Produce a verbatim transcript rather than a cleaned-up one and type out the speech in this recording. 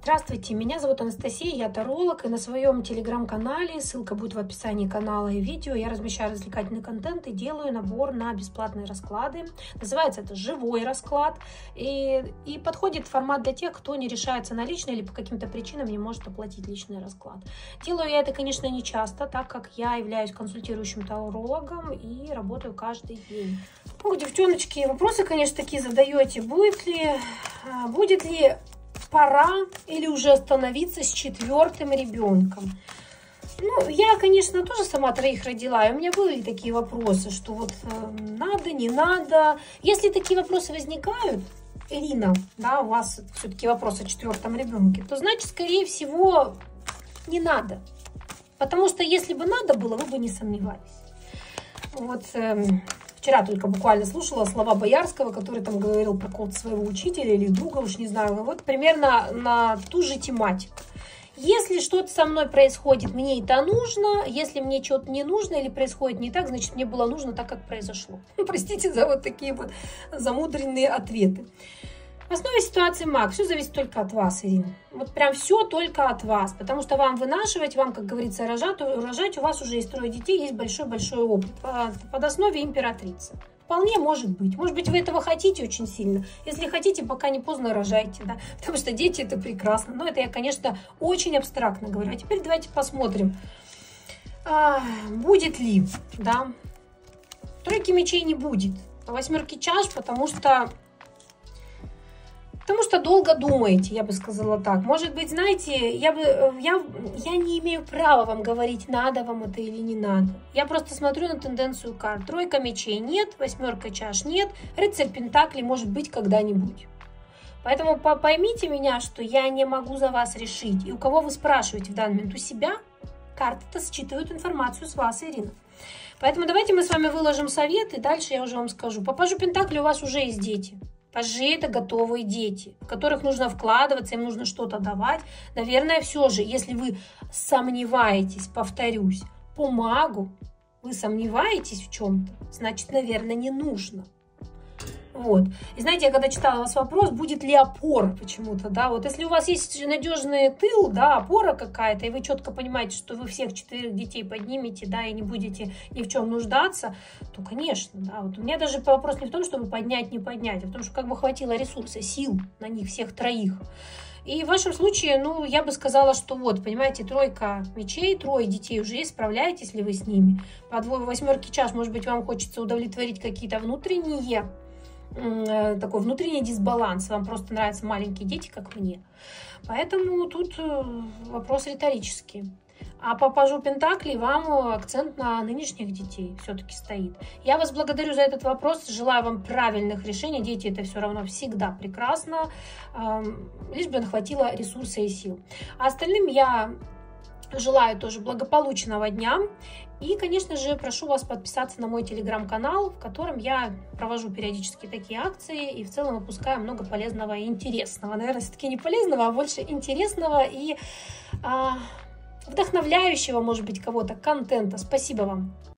Здравствуйте, меня зовут Анастасия, я таролог, и на своем телеграм-канале, ссылка будет в описании канала и видео, я размещаю развлекательный контент и делаю набор на бесплатные расклады. Называется это «Живой расклад», и, и подходит формат для тех, кто не решается на личный или по каким-то причинам не может оплатить личный расклад. Делаю я это, конечно, не часто, так как я являюсь консультирующим тарологом и работаю каждый день. Ну, девчоночки, вопросы, конечно, такие задаете. Будет ли, будет ли пора или уже остановиться с четвертым ребенком? Ну, я, конечно, тоже сама троих родила, и у меня были такие вопросы, что вот э, надо, не надо. Если такие вопросы возникают, Ирина, да, у вас все-таки вопрос о четвертом ребенке, то значит, скорее всего, не надо. Потому что если бы надо было, вы бы не сомневались. Вот э, вчера только буквально слушала слова Боярского, который там говорил про кого-то своего учителя или друга, уж не знаю. Вот примерно на ту же тематику. Если что-то со мной происходит, мне это нужно. Если мне что-то не нужно или происходит не так, значит, мне было нужно так, как произошло. Простите за вот такие вот замудренные ответы. В основе ситуации маг. Все зависит только от вас, Ирина. Вот прям все только от вас. Потому что вам вынашивать, вам, как говорится, рожать, рожать у вас уже есть трое детей, есть большой-большой опыт. Под основе императрицы. Вполне может быть. Может быть, вы этого хотите очень сильно. Если хотите, пока не поздно рожайте. Да? Потому что дети это прекрасно. Но это я, конечно, очень абстрактно говорю. А теперь давайте посмотрим, а, будет ли. Да? Тройки мечей не будет. По восьмерке чаш, потому что... Потому что долго думаете, я бы сказала так. Может быть, знаете, я, бы, я, я не имею права вам говорить, надо вам это или не надо. Я просто смотрю на тенденцию карт. Тройка мечей нет, восьмерка чаш нет, рыцарь пентаклей может быть когда-нибудь. Поэтому поймите меня, что я не могу за вас решить. И у кого вы спрашиваете в данный момент? У себя? Карты-то считывают информацию с вас, Ирина. Поэтому давайте мы с вами выложим совет, и дальше я уже вам скажу. По пажу пентаклей у вас уже есть дети. Пажи – это готовые дети, в которых нужно вкладываться, им нужно что-то давать. Наверное, все же, если вы сомневаетесь, повторюсь, по магу, вы сомневаетесь в чем-то, значит, наверное, не нужно. Вот. И знаете, я когда читала у вас вопрос, будет ли опора почему-то, да, вот если у вас есть надежный тыл, да, опора какая-то, и вы четко понимаете, что вы всех четырех детей поднимете, да, и не будете ни в чем нуждаться, то, конечно, да, вот у меня даже вопрос не в том, чтобы поднять, не поднять, а в том, что как бы хватило ресурса, сил на них всех троих. И в вашем случае, ну, я бы сказала, что вот, понимаете, тройка мечей, трое детей уже есть, справляетесь ли вы с ними? По восьмерке чаш, может быть, вам хочется удовлетворить какие-то внутренние, такой внутренний дисбаланс. Вам просто нравятся маленькие дети, как мне. Поэтому тут вопрос риторический. А по пажу пентаклей вам акцент на нынешних детей все-таки стоит. Я вас благодарю за этот вопрос. Желаю вам правильных решений. Дети это все равно всегда прекрасно. Лишь бы хватило ресурса и сил. А остальным я желаю тоже благополучного дня. И, конечно же, прошу вас подписаться на мой телеграм-канал, в котором я провожу периодически такие акции и в целом выпускаю много полезного и интересного. Наверное, все-таки не полезного, а больше интересного и а, вдохновляющего, может быть, кого-то контента. Спасибо вам.